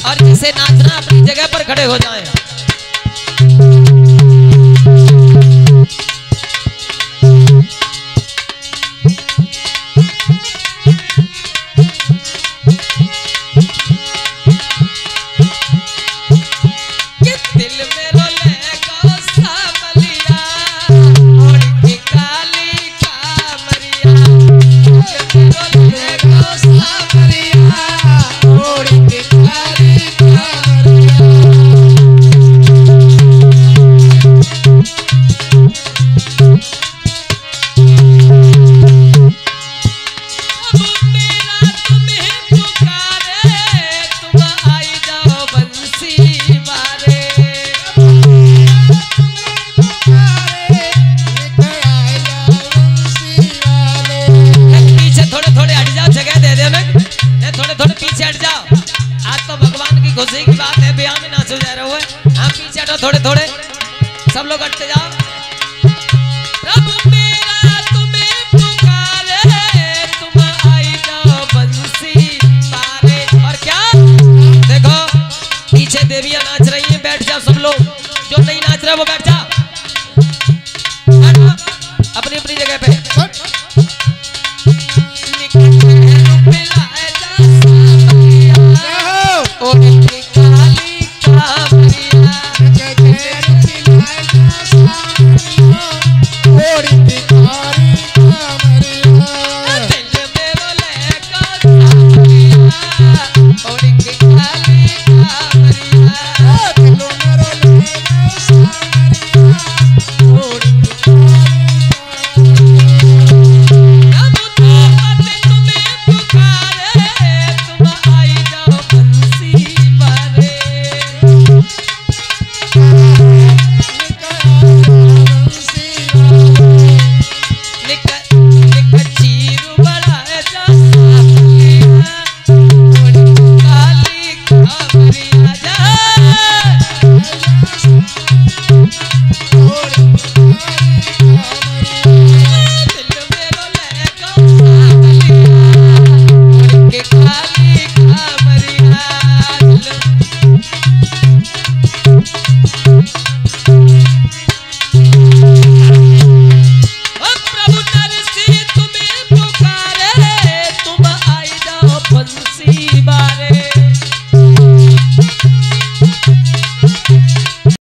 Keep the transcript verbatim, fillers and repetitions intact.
और जिसे नाचना अपनी जगह पर खड़े हो जाएं। खुशी की बात है, ब्याह में नाचो जा रहे हो। हाँ पीछे हटो थोड़े थोड़े, सब लोग हटते जाओ। रब मेरा तुम्हें पुकारे, तुम आई जाओ बंसी पारे। और क्या देखो पीछे देवियां नाच रही हैं, बैठ जाओ सब लोग। जो नहीं नाच रहे वो बैठ जाओ अपनी अपनी जगह पे।